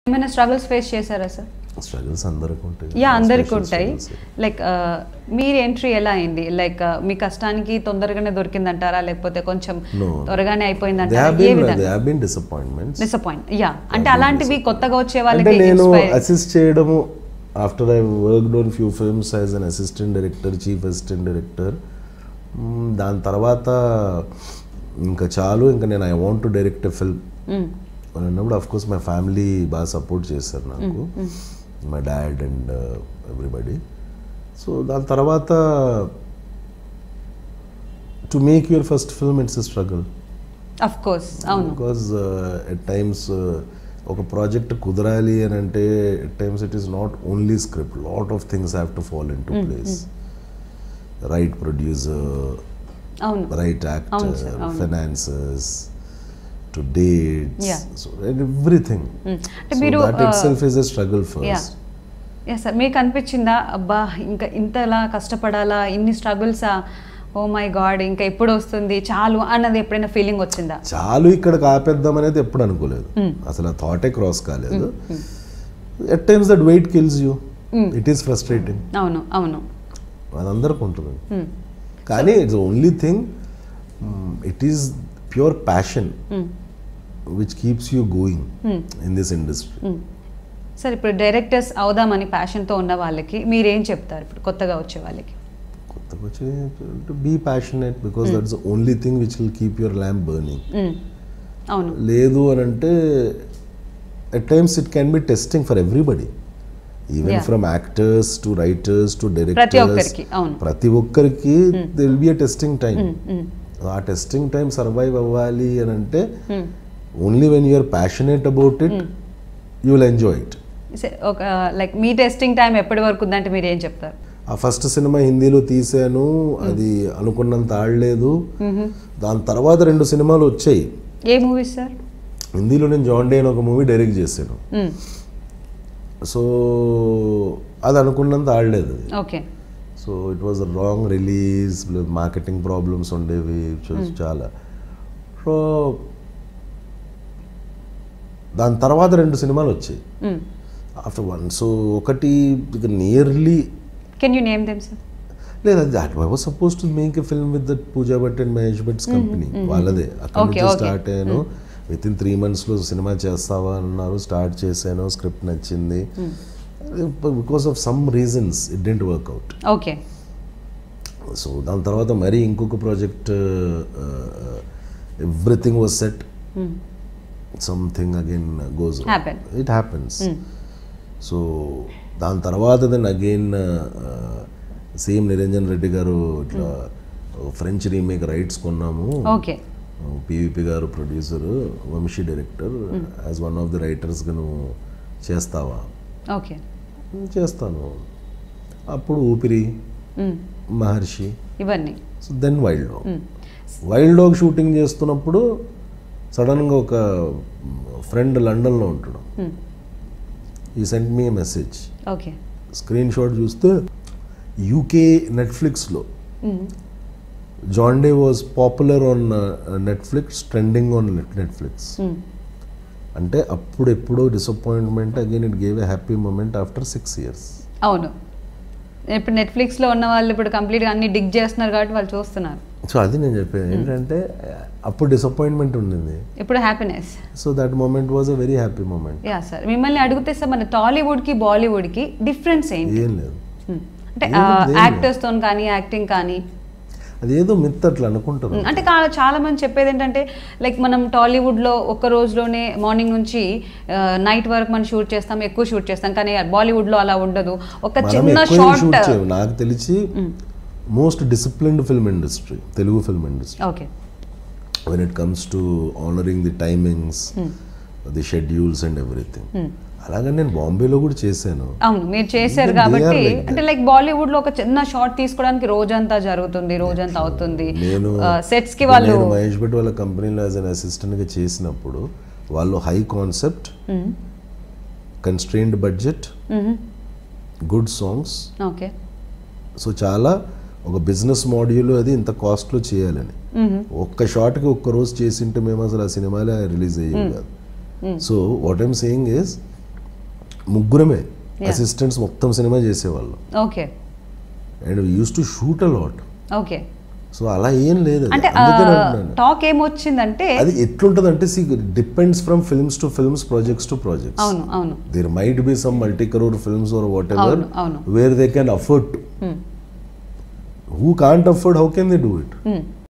ఏమైనా struggles face చేశారా sir? Struggles అందరికీ ఉంటాయి. యా, అందరికీ ఉంటాయి. లైక్ మీరు ఎంట్రీ ఎలా అయింది? లైక్ మీ కష్టానికి తొందరగానే దొరికిందంటారా, లేకపోతే కొంచెం త్వరగానే అయిపోయిందంటారా? డిసప్పాయింట్. యా, అంటే అలాంటివి కొత్తగా వచ్చే వాళ్ళకి నేను అసిస్ట్ చేయడము. After I worked on few films as an assistant director, chief assistant director. దాని తర్వాత ఇంకా చాలు, ఇంకా నేను I want to direct a film అని అన్నప్పుడు అఫ్ కోర్స్ మై ఫ్యామిలీ బాగా సపోర్ట్ చేశారు నాకు, my dad and everybody. So దాని తర్వాత to make your first film it's a struggle of course. అవును, బికాజ్ ఎట్ టైమ్స్ ఒక ప్రాజెక్ట్ కుదరాలి అని అంటే at times it is not only script, lot of things have to fall in to place. Right producer, right actor, finances, to dates, so everything. So that itself is a struggle first. Yes sir, మీకు అనిపించిందా అబ్బా ఇంకా ఇంతలా కష్టపడాలా, ఇన్ని struggles, oh my God ఇంకా ఎప్పుడు వస్తుంది చాలు అన్నది ఎప్పుడైనా ఫీలింగ్ వచ్చిందా? చాలు ఇక్కడ ఆపేద్దాం అనేది ఎప్పుడు అనుకోలేదు, అసలు ఆ థాటే క్రాస్ కాలేదు. At times that wait kills you, it is frustrating. అవును అవును, అది అందరికీ ఉంటుంది. కానీ it's only thing, it is pure passion which keeps you going in this industry. Sir ఇప్పుడు డైరెక్టర్స్ అవుదామని ప్యాషన్తో ఉన్న వాళ్ళకి మీరేం చెప్తారు? ఇప్పుడు కొత్తగా వచ్చే వాళ్ళకి కొత్తగా వచ్చే to be passionate, because that's the only thing which will keep your lamp burning. అవును, లేదు అని అంటే at times it can be testing for everybody, even from actors to writers to directors, ప్రతి ఒక్కరికి there will be a testing time. ఆ testing time survive అవ్వాలి అని అంటే only when you are passionate about it you will enjoy it. Like me testing time ఎప్పటి వరకు ఉందంటే మీరు ఏం చెప్తారు? ఆ ఫస్ట్ సినిమా హిందీలో తీసాను, అది అనుకున్నంత ఆడలేదు. దాని తర్వాత 2 సినిమాలు వచ్చాయి. ఏ మూవీస్ సార్? హిందీలో నేను జాన్ డే అని ఒక మూవీ డైరెక్ట్ చేశాను. సో అది అనుకున్నంత ఆడలేదు. Okay. So it was wrong release, marketing problems ఉండేవి చాలా. సో దాని తర్వాత 2 సినిమాలు వచ్చాయి ఆఫ్టర్ వన్. సో ఒకటి nearly, can you name them sir? లేదు, that I was suppose to make a film with that Pooja Bhatt and Mahesh Bhatt's company, వాళ్ళదే. అక్కడ నుంచి స్టార్ట్ అయ్యాను. విత్ ఇన్ 3 monthsలో సినిమా చేస్తావా అన్నారు, స్టార్ట్ చేశాను, స్క్రిప్ట్ నచ్చింది. Because of some reasons it didn't work out. Okay. So దాని తర్వాత మరీ ఇంకొక project, everything was set, something again goes, it happens. So దాని తర్వాత then again same Niranjan Reddy గారు ఇట్లా ఫ్రెంచ్ రీమేక్ రైట్స్ కొన్నాము. ఓకే. పివిపి గారు producer, Vamshi director, as one of the రైటర్స్గా నువ్వు చేస్తావా? ఓకే, చేస్తాను. అప్పుడు ఊపిరి, మహర్షి, ఇవన్నీ. So then Wild Dog shooting చేస్తున్నప్పుడు సడన్గా ఒక ఫ్రెండ్ లండన్లో ఉంటాడు, ఈ sent me message. Okay. Screen shot చూస్తే యూకే నెట్ఫ్లిక్స్లో John Day was popular on Netflix, trending on Netflix. అంటే అప్పుడెప్పుడో disappointment, again it gave a happy moment after 6 years. అవును, ఇప్పుడు నెట్ఫ్లిక్స్లో ఉన్న వాళ్ళు ఇప్పుడు కంప్లీట్గా అన్ని డిగ్ చేస్తున్నారు కాబట్టి వాళ్ళు చూస్తున్నారు. సో అది నేను చెప్పాను ఏంటంటే అప్పుడు డిసప్పాయింట్మెంట్ ఉండింది, ఇప్పుడు happiness. So that moment was a very happy moment. Yeah sir, మిమ్మల్ని అడిగితే సార్ మన టాలీవుడ్కి బాలీవుడ్కి డిఫరెన్స్ ఏంటి? ఏం లేదు, అంటే యాక్టర్స్తో కానీ యాక్టింగ్ కానీ అదేదో మిత్ అట్లా అనుకుంటారు. అంటే చాలా మంది చెప్పేది ఏంటంటే లైక్ మనం టాలీవుడ్లో ఒక్క రోజులోనే మార్నింగ్ నుంచి నైట్ వరకు మనం షూట్ చేస్తాం, ఎక్కువ షూట్ చేస్తాం, కానీ బాలీవుడ్లో అలా ఉండదు. ఒక చిన్న షార్ట్, నాకు తెలిసి most disciplined film industry Telugu film industry. Okay. When it comes to honouring the timings, the schedules and everything. అలాగే నేను బాంబేలో కూడా చేశాను. అవును, మీరు చేశారు కాబట్టి. అంటే లైక్ బాలీవుడ్ లో ఒక చిన్న షాట్ తీసుకోవడానికి రోజంతా జరుగుతుంది, రోజంతా అవుతుంది. నేను సెట్స్ కి వాళ్ళు మహేష్ భట్ వాళ్ళ కంపెనీలో యాజ్ అన్ అసిస్టెంట్ గా చేసినప్పుడు వాళ్ళు high concept, constrained budget, good songs. Okay. So చాలా ఒక బిజినెస్ మాడ్యూల్ అది ఇంత కాస్ట్లో చేయాలని, ఒక్క షాట్కి ఒక్క రోజు చేసింటే మేము అసలు ఆ సినిమాలే రిలీజ్ అయ్యేవి కాదు. So what I'm saying is ముగ్గురమే అసిస్టెంట్స్ మొత్తం సినిమా చేసేవాళ్ళు. Okay. And use to shoot a lot. Okay. So అలా ఏం లేదు. అంటే టాక్ ఏమొచ్చిందంటే అది ఎట్లుంటదంటే depends from films to films, projects to projects. అవును అవును. There might be some multi crore films or whatever అవును అవును. Where they can afford to. Who can't afford, how can they do it?